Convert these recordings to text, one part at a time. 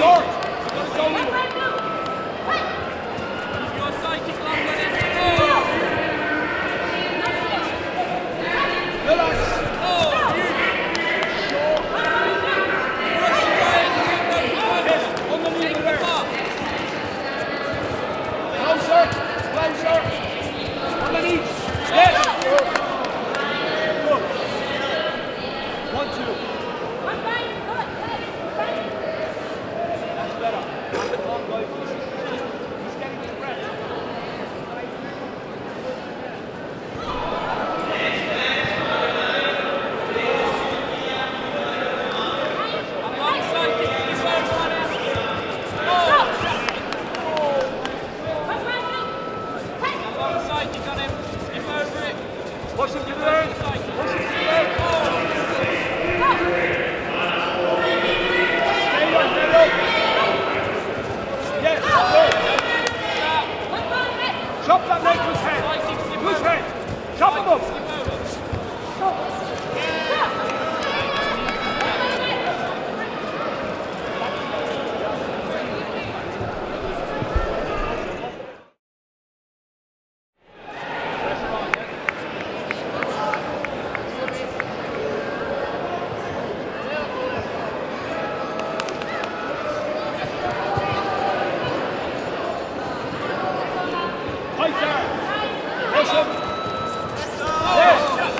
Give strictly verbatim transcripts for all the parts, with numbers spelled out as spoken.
short. Go in. Your psychic line on it. Relax. Underneath there. Closer. Closer. Underneath. Yes. Good. One, two. That's better. Come on, guys. He's getting his breath. Push him to the end. Push him to the end. Stay up, stay up. Yes, good. Chop that leg to his head. To his head. Chop him up. Right there. Push him. Yes.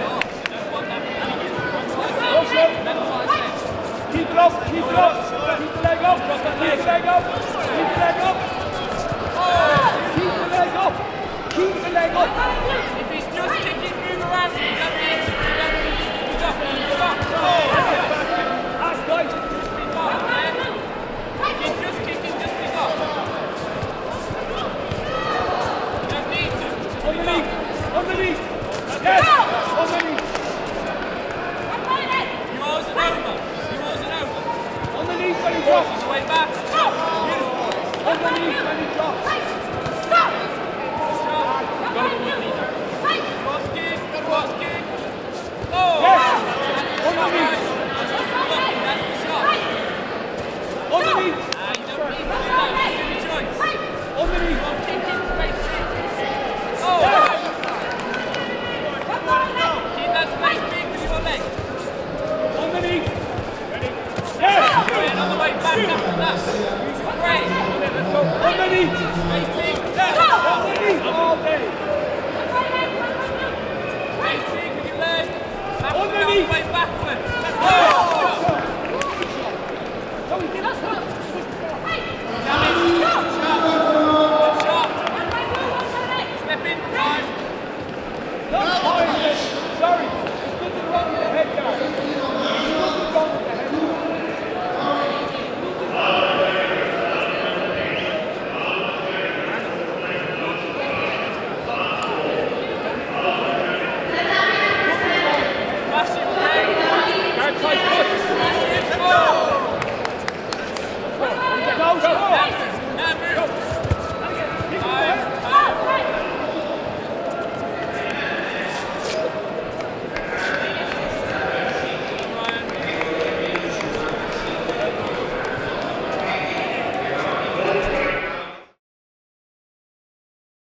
Push him. Keep it up. Keep it up. Keep the leg up. Keep the leg up. Keep the leg up. Keep the leg up. Keep the leg up. If he's just kicking, move around. You don't need to. You don't need to. Stop. Stop. That's good. Just be off, man. If he's just kicking, just be off. Underneath! Underneath! Yes! Underneath! Yours and over. Yours and over. Underneath when he drops! On the way back. Beautiful. Underneath when he drops! Stop. Cross kick. Cross kick. Oh! Yes! That's Underneath! That's the shot. Underneath! Ah, you don't need to do that. It's a silly choice. Underneath! One kick in space. Oh! Yes! Keep that space big with your leg. Underneath! Yes! Great, on the way back after that. Great. Underneath! Space big. Yes! Underneath all day! Space big with your leg. Back on the Underneath. way backward. Yes!